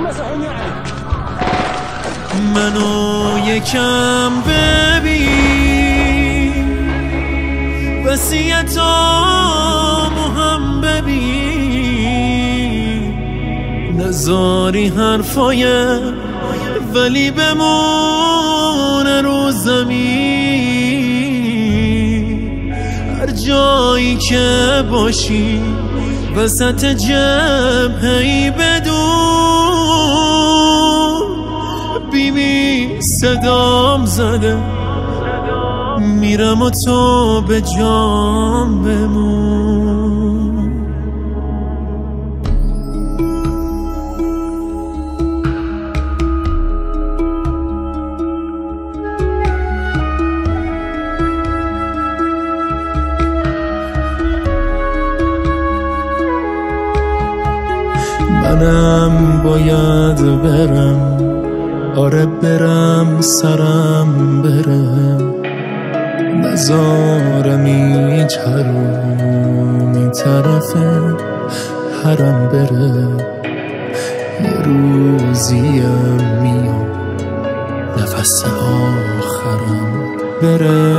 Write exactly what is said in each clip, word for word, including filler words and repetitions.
منو یکم ببین، وصیتامو هم ببین، نذاری حرفای ولی بمونه رو زمین. هر جایی که باشی وسط جبهه‌ای بدون، بیبی صدام زده میرم و تو به جام بمون. منم باید برم، آره برم، سرم برم، نذارم هیچ حرومی طرف حرم بره. یه روزیم میام نفس آخرم بره.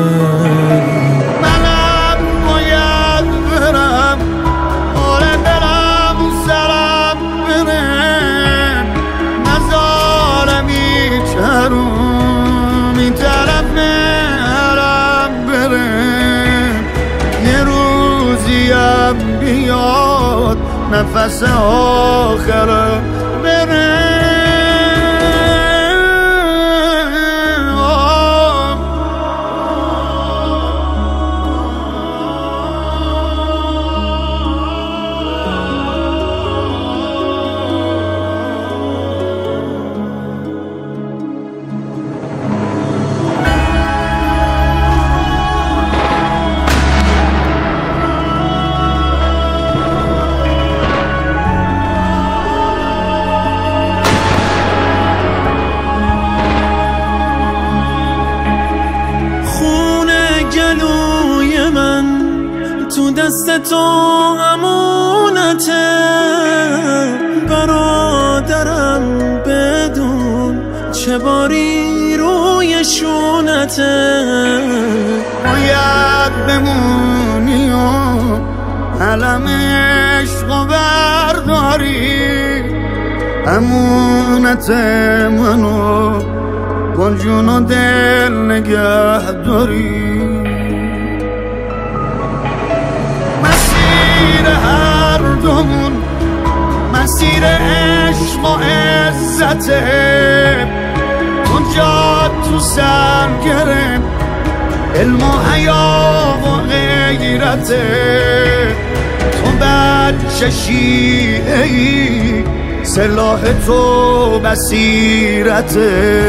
منم باید برم، آره برم، سرم برم، نذارم هیچ حرومی طرف حرم بره. یه روزیم بیاد نفس آخرم بره. تو دست تو امونته برادرم، بدون چه باری روی شونته. باید بمونی و علم عشق و برداری، امونت منو با جون و دل نگه داری. هر دومون مسیر عشق و عزته، اونجا تو سرگرم علم و حیا و غیرته. تو بچه شیعه‌ای سلاح تو بصیرته.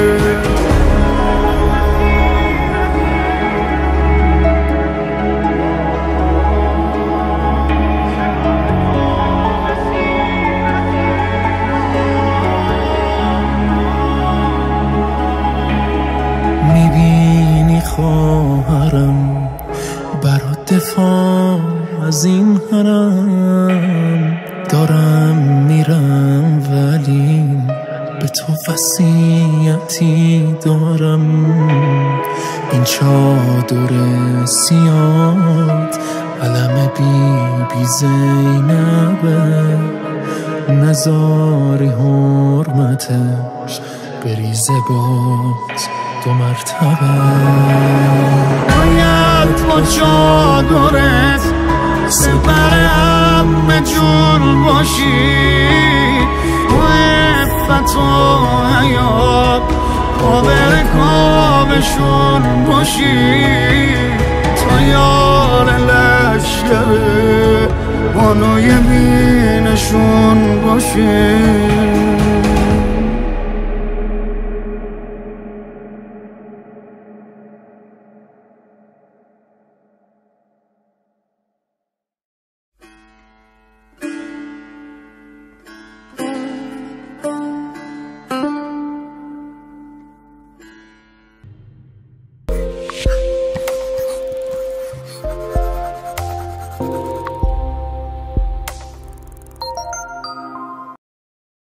میبینی خواهرم برات دفاع از این حرم دارم میرم، ولی به تو وصیتی دارم. این چادر سیاد علم بی بی زینبه، نذاری حرمتش بریزه باز دو مرتبه. باید با چادرت سپر همه جون باشی، و عفت و حیا قابل کامشون باشی. تو یار لشکر بانوی بینشون باشی.